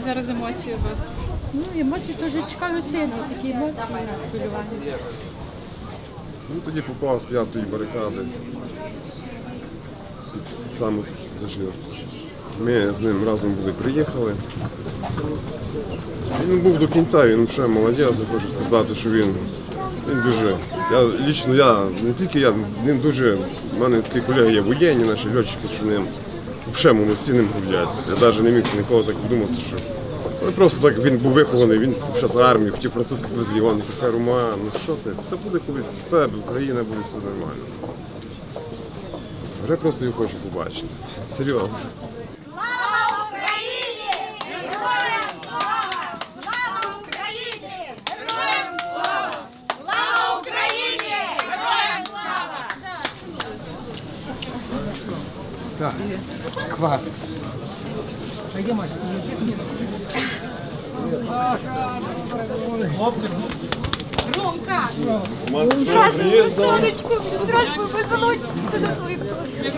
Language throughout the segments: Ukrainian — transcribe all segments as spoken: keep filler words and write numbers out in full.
зараз емоції у вас? Ну, емоції дуже чекаю сильно, такі емоції, хвилювання. Ну, тоді попав з п'ятої барикади під саме зажинство. Ми з ним разом були, приїхали. Він був до кінця, він ще молодець, я хочу сказати, що він, він дуже, я, лічно я, не тільки я, він дуже, в мене такі колеги є воєнні, наші льотчики, що ним взагалі повноцінним гуляться. Я навіть не міг ніколи так подумати, що ну, просто так він був вихований, він зараз армію, хотів французький легіон, така Роман, ну що ти, це буде колись все, Україна буде, все нормально. Вже просто його хочу побачити, серйозно. Слава Україні! Героям слава! Слава Україні! Героям слава! Слава Україні! Героям слава! Так, хватить. Ромка! Сонечко, зразу веселочку, ти на свитку.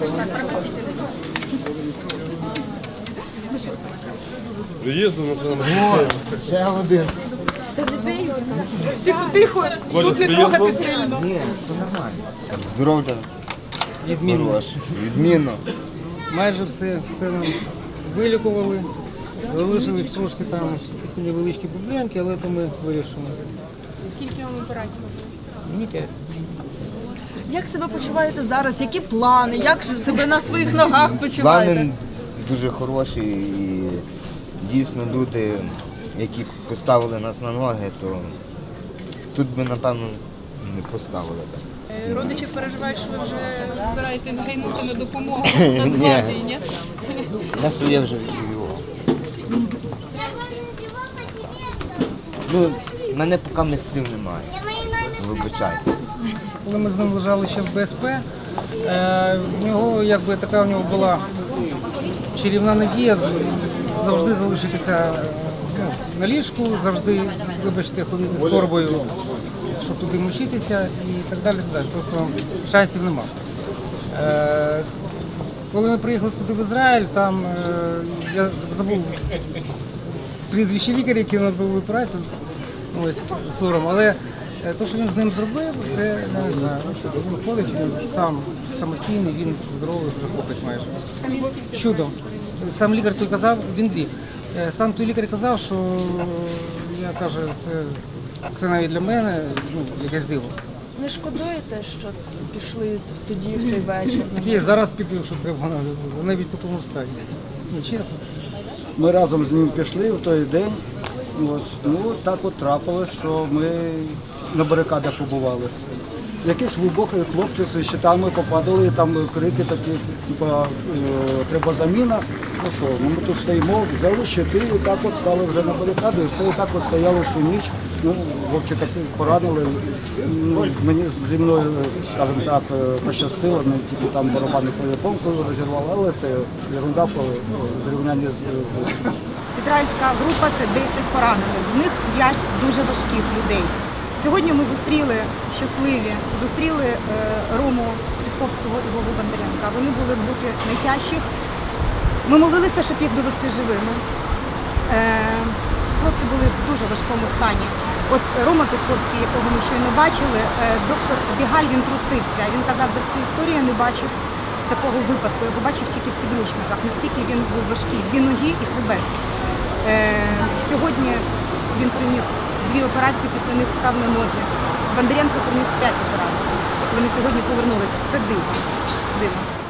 Приїздом, напевно. Ще один. Тихо, тихо, тут не трогати сильно. Ні, це нормально. Здоров'я. Відмінно. Відмінно. Майже все, все нам вилікували. Залишились трошки там такі невеличкі проблемки, але то ми вирішимо. Скільки вам операцій? Мені п'ять. Як себе почуваєте зараз? Які плани? Як себе на своїх ногах почуваєте? Плани дуже хороші і дійсно люди, які поставили нас на ноги, то тут би, напевно, не поставили. Родичі переживають, що ви вже збираєтесь згинути на допомогу Нацгвардії, ні? Я своє вже відвів. Ну, в мене поки мислів немає. Вибачайте. Коли ми з ним лежали ще в Б С П, е, в нього якби така у нього була чарівна надія з- завжди залишитися ну, на ліжку, завжди, вибачте, ходити з торбою, щоб туди мучитися і так далі. Так далі. Тобто шансів нема. Е, коли ми приїхали туди в Ізраїль, там е, я забув прізвище лікаря, який робив операцію, ось сором, але те, що він з ним зробив, це я не знаю. Він ходить, він сам самостійний, він здоровий, вже хлопець майже. Чудо. Сам лікар той казав, він дві. Сам той лікар казав, що я каже, це, це навіть для мене ну, якесь диво. Не шкодуєте, що пішли тоді, в той вечір? Такі зараз піду, що треба навіть в такому стані. Ну, чесно. Ми разом з ним пішли в той день. Ось, ну, так от трапилось, що ми на барикадах побували. Якісь вибухи, хлопці з щитами попадали, там крики такі, типу, е, треба заміна. Ну що, ну, ми тут стоїмо, взяли щити і так от стали вже на барикаду, і все і так от стояло всю ніч. Ну, хлопчика поранили. Ну, мені зі мною, скажімо так, пощастило, ми тільки там барабанну перепонку розірвали, але це ерунда по зрівнянні з Ізраїльська група – це десять поранених, з них п'ять дуже важких людей. Сьогодні ми зустріли щасливі, зустріли е, Рому Підковського і Вову Бондаренка. Вони були в групі найтяжчих. Ми молилися, щоб їх довести живими. Е, хлопці були в дуже важкому стані. От Рома Підковський, якого ми щойно бачили, е, доктор Бігаль, він трусився. Він казав, за всю історію не бачив такого випадку. Його бачив тільки в підручниках. Настільки він був важкий. Дві ноги і хребет. Е, сьогодні він приніс дві операції, після них встав на ноги. Бондаренко приніс п'ять операцій. Вони сьогодні повернулися. Це диво. Диво.